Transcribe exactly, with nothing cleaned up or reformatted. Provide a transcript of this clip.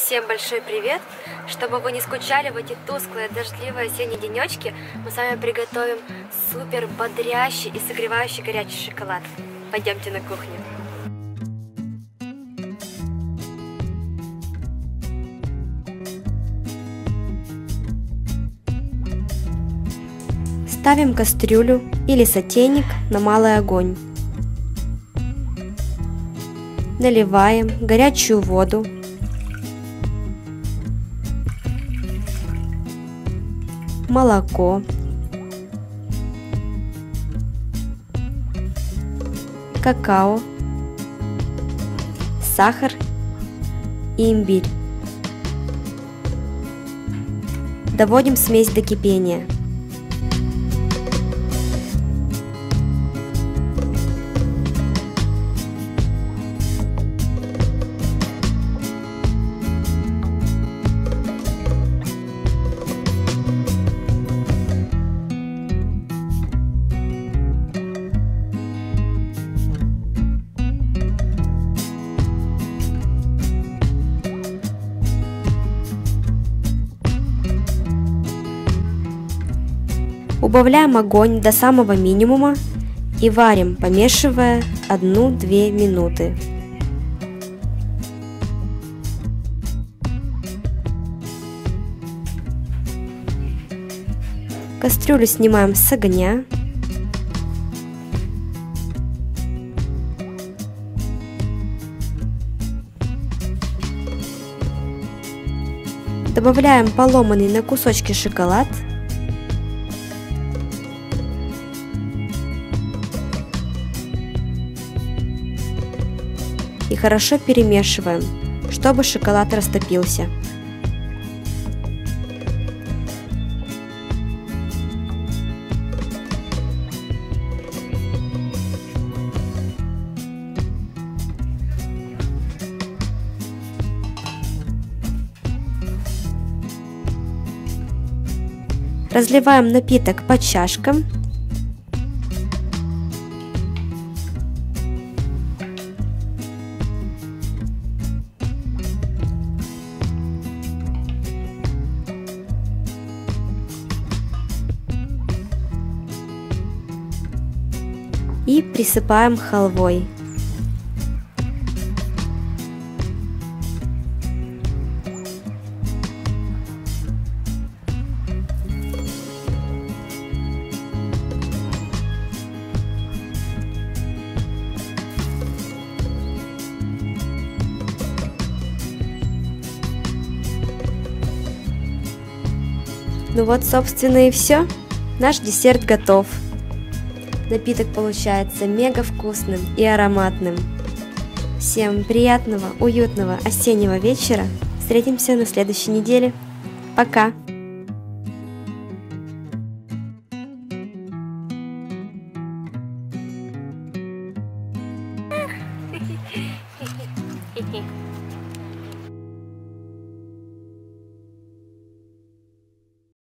Всем большой привет! Чтобы вы не скучали в эти тусклые, дождливые осенние денечки, мы с вами приготовим супер бодрящий и согревающий горячий шоколад. Пойдемте на кухню. Ставим кастрюлю или сотейник на малый огонь. Наливаем горячую воду. Молоко, какао, сахар и имбирь. Доводим смесь до кипения. Убавляем огонь до самого минимума и варим, помешивая одну-две минуты. Кастрюлю снимаем с огня. Добавляем поломанный на кусочки шоколад. И хорошо перемешиваем, чтобы шоколад растопился. Разливаем напиток по чашкам. И присыпаем халвой. Ну вот, собственно, и все. Наш десерт готов. Напиток получается мега вкусным и ароматным. Всем приятного, уютного осеннего вечера. Встретимся на следующей неделе. Пока!